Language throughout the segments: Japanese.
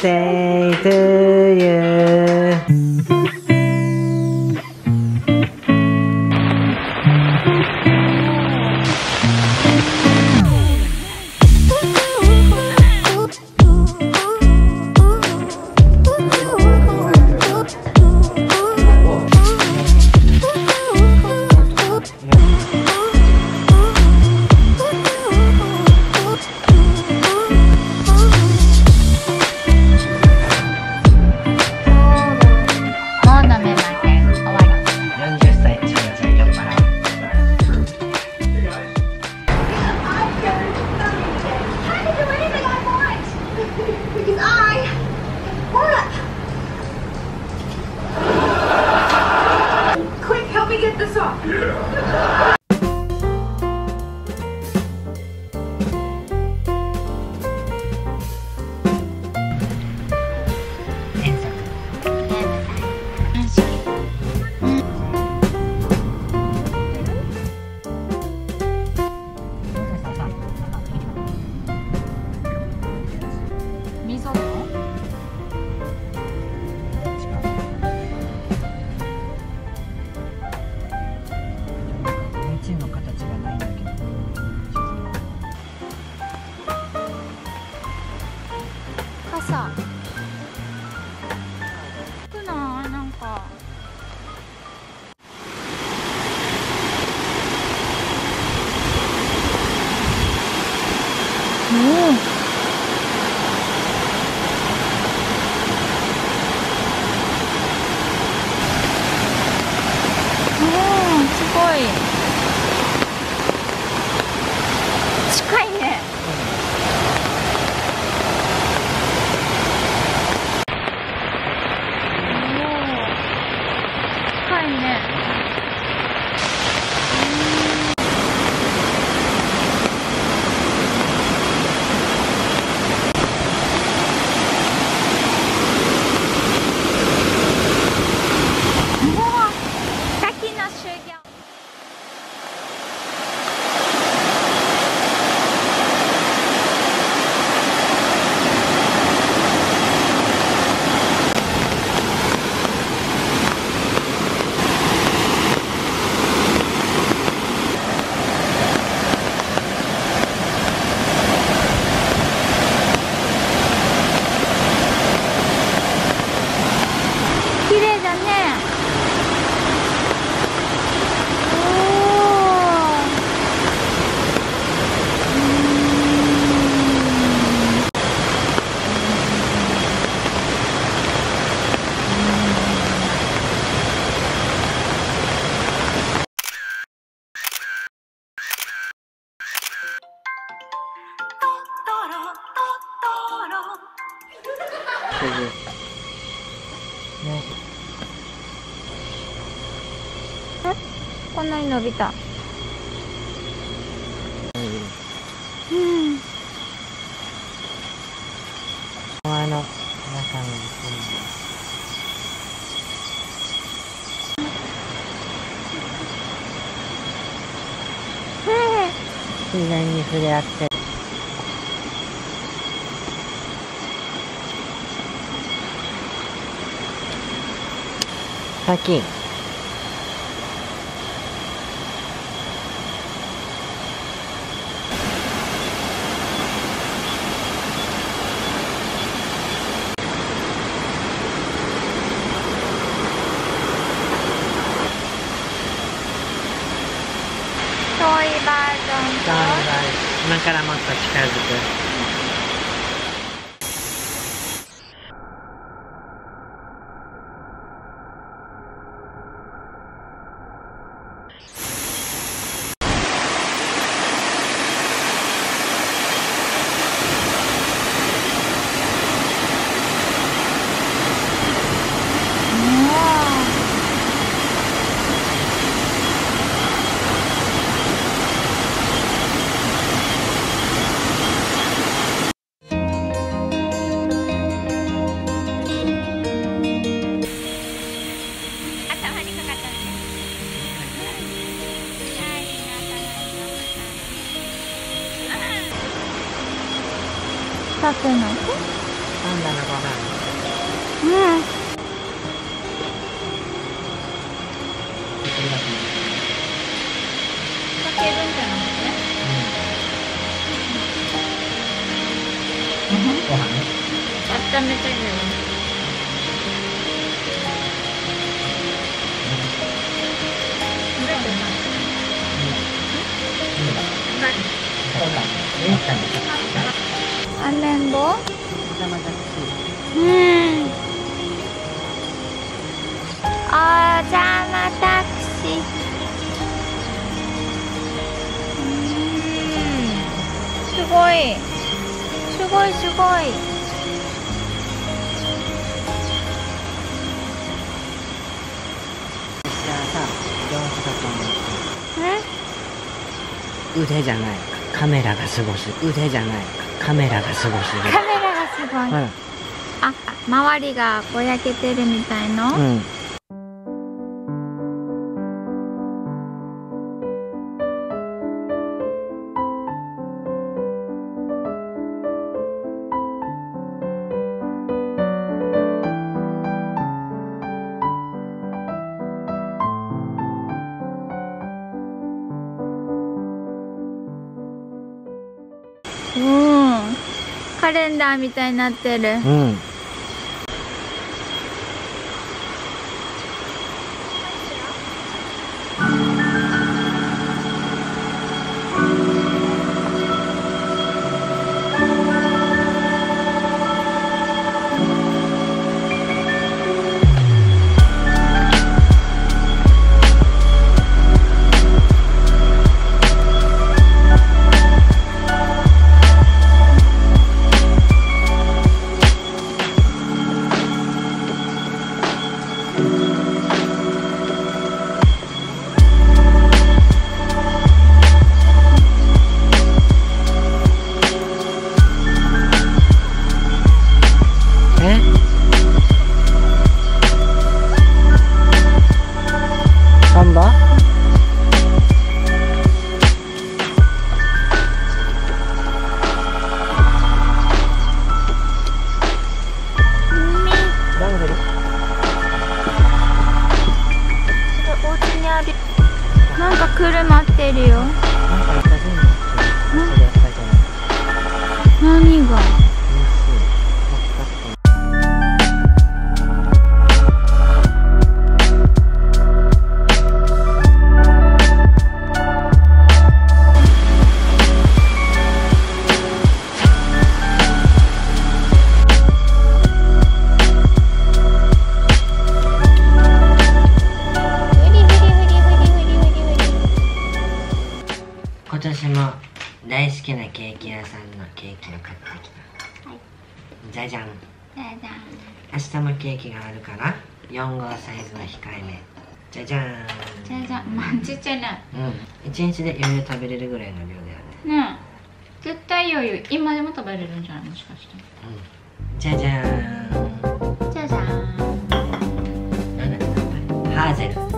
birthday to you. 傘くないなんかすごい近いね。近いね。こんなに伸びた。うん。 川の中に自然に触れ合って。先。 遠いバージョンと今からもっと近づく。 タケノコ？ パンダのご飯。 ちゃめちゃいいよ。アメンボ？うん。お邪魔タクシー。すごい。すごいすごい。 腕じゃない、カメラがすごすぎ。腕じゃない、カメラがすごすぎ。 カメラがすごい。あ、周りがぼやけてるみたいの。 うん。 カレンダーみたいになってる。 うん。 なんか車ってるよ。何が？ 今年も大好きなケーキ屋さんのケーキを買ってきた。はい、じゃじゃん。明日もケーキがあるから4号サイズの控えめ。じゃじゃん。 じゃじゃん。まあちっちゃいね。 うん。1日で余裕食べれるぐらいの量だよね。 ねえ。絶対余裕。今でも食べれるんじゃない？もしかして。 うん。じゃじゃーん。 じゃじゃーん。 なんだっけ？ハーゼル。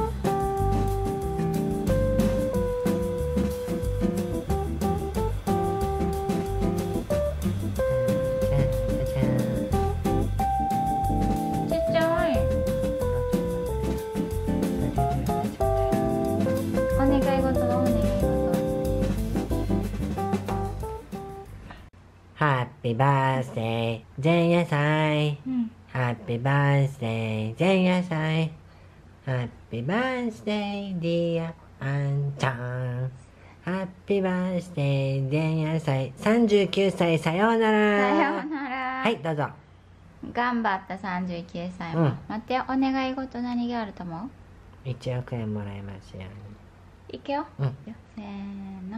ハッピーバースデー前夜祭。ハッピーバースデー前夜祭。ハッピーバースデーディアあんちゃん。ハッピーバースデー前夜祭。39歳さようなら。 さようなら。 はい、どうぞ。 頑張った39歳も。待ってよ、お願い事何があると思う ？1億円もらえますように。 いくよ。せーの。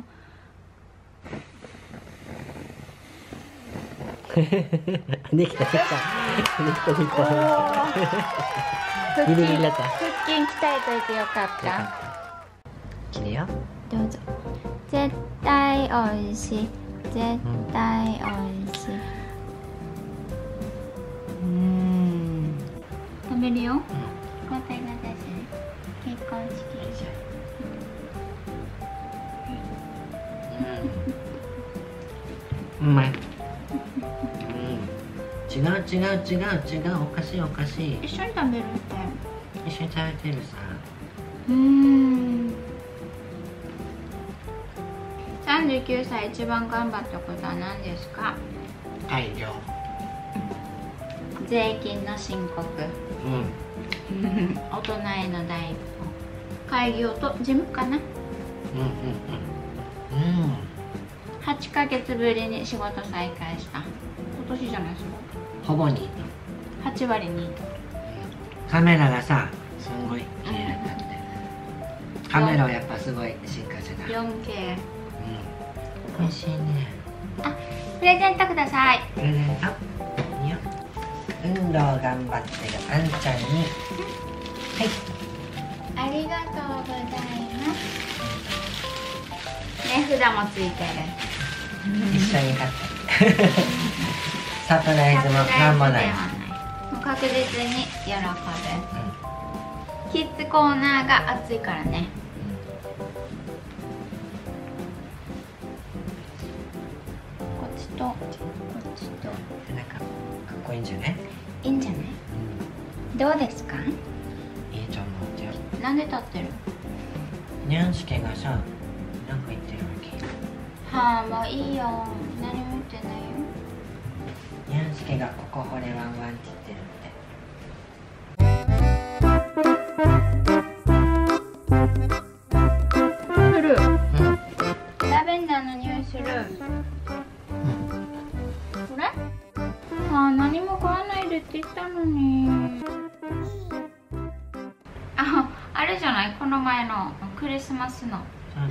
できた。ギリギリだった。 腹筋鍛えといてよかった。 切るよ。 どうぞ。絶対おいしい。絶対おいしい。食べるよ。交代が大事ね。結婚式。 うまい。違う、おかしい。 一緒に食べるって。 一緒に食べてるさ。 39歳一番頑張ったことは何ですか？ 大量。 税金の申告。大人への第一歩。開業と事務かな。8ヶ月ぶりに仕事再開した。今年じゃないですか。 ほぼに 8割に。 カメラがさ、すごい綺麗になって。カメラはやっぱすごい進化してた。 4K。 美味しいね。 あ、プレゼントください。 プレゼント。いいよ。運動頑張ってるあんちゃんに。はい。 ありがとうございます。値札もついてる。 一緒に買って。サプライズもなんもない。 もう確実に喜ぶ。キッズコーナーが熱いからね。こっちとこっちと。 なんかかっこいいんじゃない？ いいんじゃない？どうですか？ いいと思うよ。 なんで立ってる？ にゃんすけがさ、なんか言ってるわけ。 はあ、もういいよ。何も言ってないよ。 にゃんすけがここ惚れワンワンって言ってるって。 する。ラベンダーの匂いする。これ？ああ、何も買わないでって言ったのに。あ、あれじゃない？この前のクリスマスの。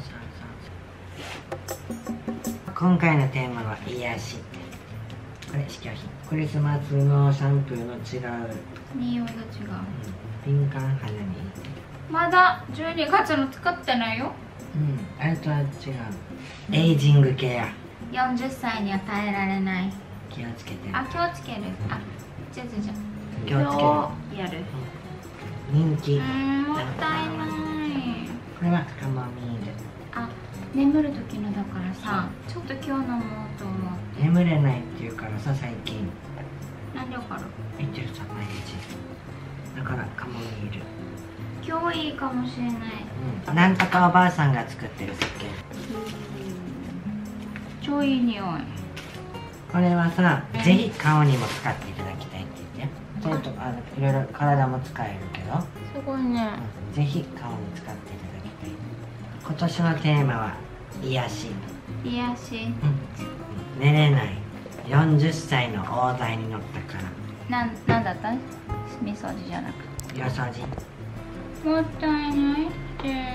今回のテーマは癒し。これ試供品。クリスマスのシャンプーの違う。 匂いが違う。 敏感肌に。 まだ12月の使ってないよ。 あれとは違う。エイジングケア。 40歳には耐えられない。 気をつけて。 あ、気をつける。あ、じゃ気をつける。 やる。 人気。 もったいない。 これはカモミール。 あ、眠る時のだからさ、ちょっと今日飲もうと思って。 眠れないっていうからさ、最近。 なんでわかる？ 言ってるさ、毎日。だからカモミール。 今日いいかもしれない。 なんとかおばあさんが作ってる石鹸。 超いい匂い。 これはさ、ぜひ顔にも使っていただきたいって言って。ちょっといろいろ体も使えるけど。 すごいね。 ぜひ顔に使っていただきたい。今年のテーマは癒し。 癒し。 寝れない。40歳の大台に乗ったから。 なんだったの？みそじじゃなくて。 よそじ。 もったいないって。 使って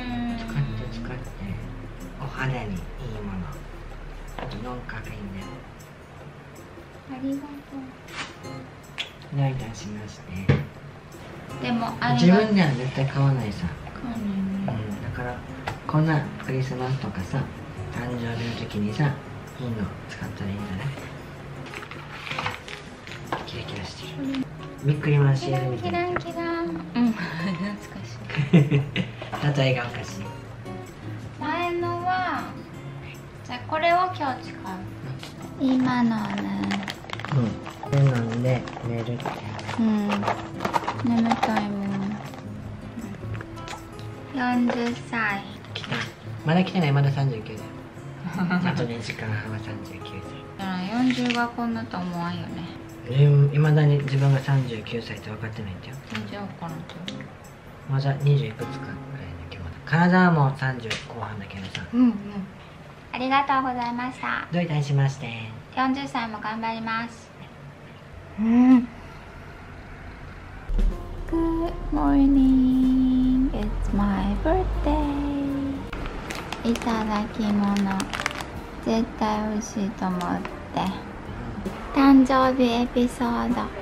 お肌にいいもの。あとノンカフェインで。 ありがとお願いいたしまして。 う。でもあれ自分では絶対買わないさ。 買わないね。 だからこんなクリスマスとかさ、誕生日の時にさ、いいの使ったらいいんじゃない？キラキラしてる。びっくりマンシールみたいな。 キランキラン。懐かしい。 例えがおかしい。 前のは、じゃあこれを今日使う。今のね。 で飲んで寝るって。 眠たいもん。40歳。 来た。まだ来てない。まだ39だよ。あと2時間半は39歳。 40がこんなと思わんよね。 いまだに自分が39歳って分かってないんだよ。 全然わからんと。 まだ20いくつかぐらいの気持ち。体はもう30後半だけどさ。 ありがとうございました。 どういたしまして。 40歳も頑張ります。Good morning. It's my birthday. いただき物。絶対美味しいと思って。誕生日エピソード。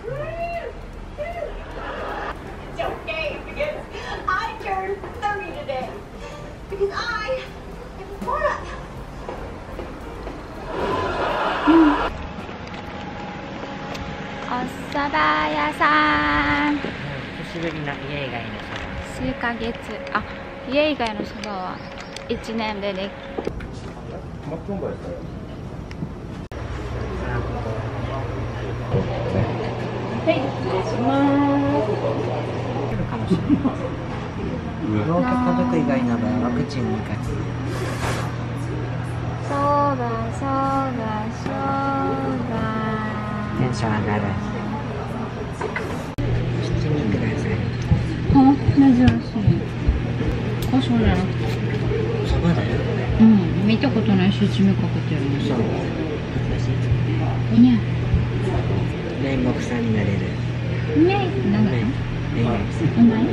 It's okay because I turned 30 today. Because I am grown-up. お蕎麦屋さん。 久しぶりの家以外のそば。 数ヶ月。あ、家以外の蕎麦は1年ででき。 はい、失礼します。かもしれない。老化家族以外の場合ワクチン2回。 そばそばそば。 テンション上がる。 七味ください。 あ、珍しい。胡椒じゃなくて。 そばだよ。 うん、見たことないし、七味かけてるの。 そう。私、 いや。 面目さんになれる。 うまいってなんだろう。 面目さん。 うまい。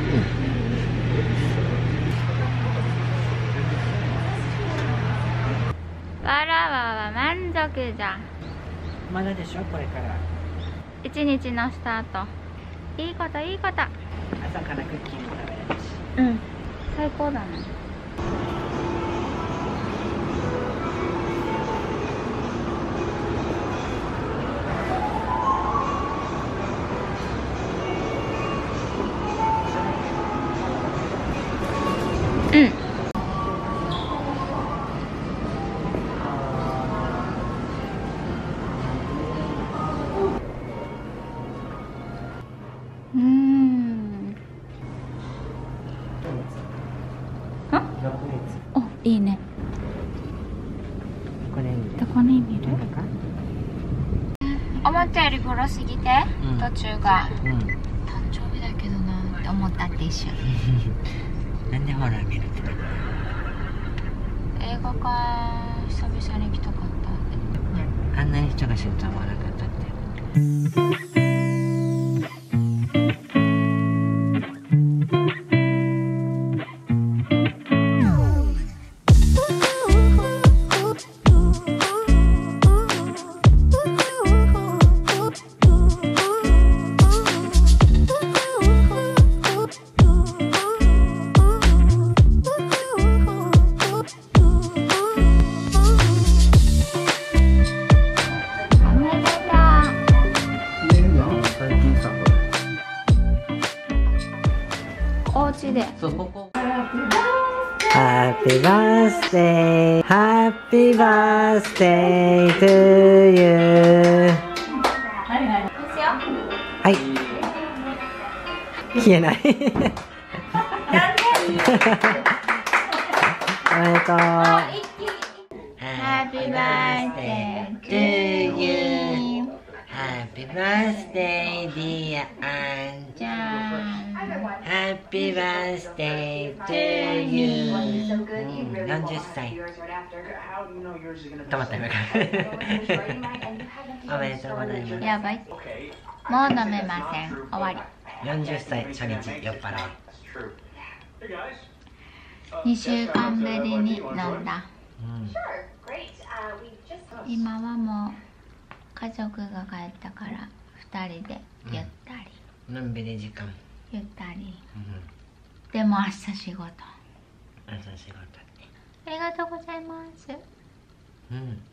わらわは満足じゃ。 まだでしょ、これから。 一日のスタート。いいこといいこと。 朝からクッキーも食べれるし。 うん、最高だね。お、いいね。 これ見る。 どこに見る？ なんか思ったより黒すぎて、 うん途中が、 うん。 誕生日だけどなって思ったって一瞬。 なんでホラー見るって言ったの？ 映画館久々に来たかった。 あんなに人が死ぬとは思わなかったって。 お家で。 そう、ここ。Happy birthday, happy birthday to you. はい。消えない。おめでとう。Happy birthday to you. Happy birthday, dear あんちゃん。Happy birthday to you. 40歳。止まった今から。おめでとうございます。 やばい。もう飲めません。終わり。 40歳初日酔っ払い。 2週間ぶりに飲んだ。今はもう家族が帰ったから2人でゆったり、 のんびり時間。 ゆったり、でも明日仕事。 朝仕事。 ありがとうございます。 うん。